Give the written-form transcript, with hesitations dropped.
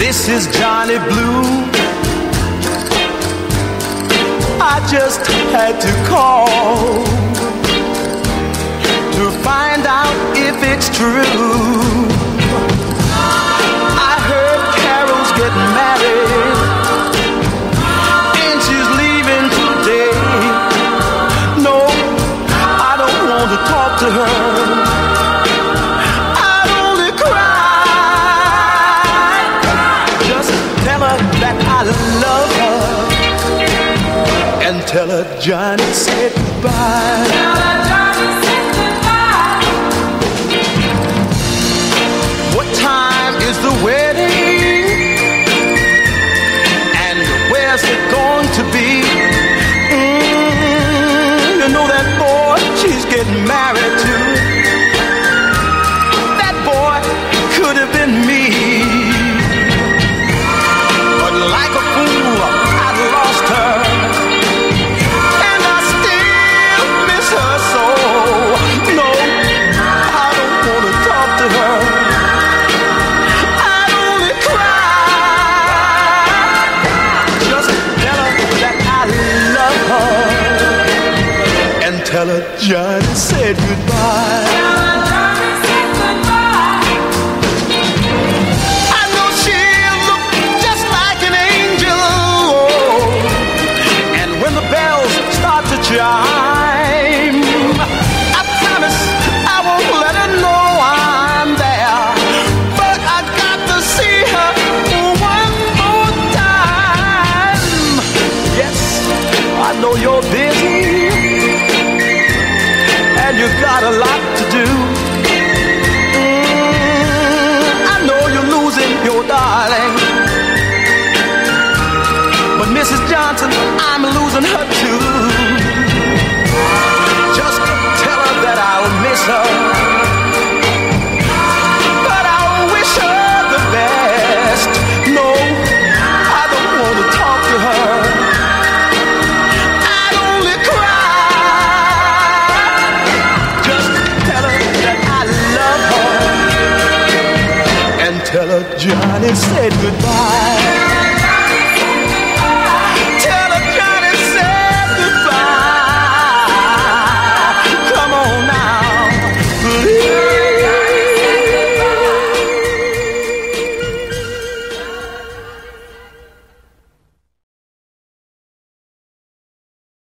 This is Johnny Blue. I just had to call to find out if it's true. I heard Carol's getting married and she's leaving today. No, I don't want to talk to her. I'd only cry. Just tell her that I love her and tell her Johnny said goodbye. Tell her Johnny said goodbye. What time is the wedding? And where's it going to be? You know that boy she's getting married to. That boy could have been me. But like a fool, I lost her. And I still miss her so. No, I don't want to talk to her. I'd only cry. Just tell her that I love her. And tell her Johnny said goodbye. Tell her Johnny said goodbye. I know she'll look just like an angel. And when the bells start to chime, I promise I won't let her know I'm there. But I got to see her one more time. Yes, I know you're busy and you got a lot to do. I know you're losing your darling, but Mrs. Johnson, I'm losing her too. Just tell her that I'll miss her, but I'll wish her the best. No, I don't want to talk to her. I'd only cry. Just tell her that I love her and tell her Johnny said goodbye.